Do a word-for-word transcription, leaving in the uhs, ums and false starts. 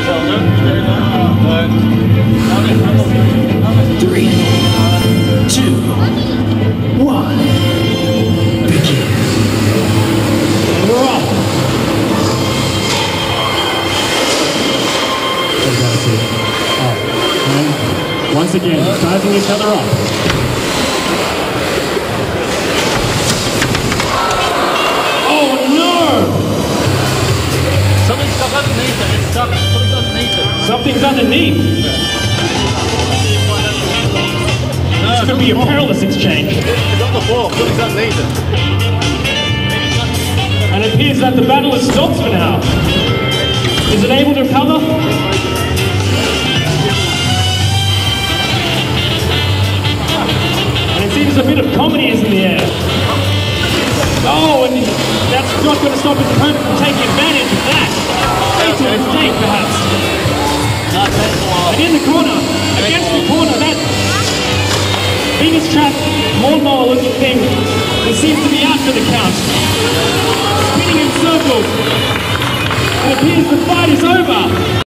Three, two, one, begin. Rock. And once again, sizing each other up. Oh no! Something's stuck underneath it. It's stuck. Something's underneath it. Something's underneath. This could be a perilous exchange. It's on the floor. Something's underneath it. And it appears that the battle has stopped for now. Is it able to recover? And it seems a bit of comedy is in the air. Oh, and that's not going to stop his opponent from taking advantage of that. Fatal mistake, perhaps. And in the corner, against the corner, that Venus Trap lawnmower looking thing, it seems to be out for the count. Spinning in circles. It appears the fight is over.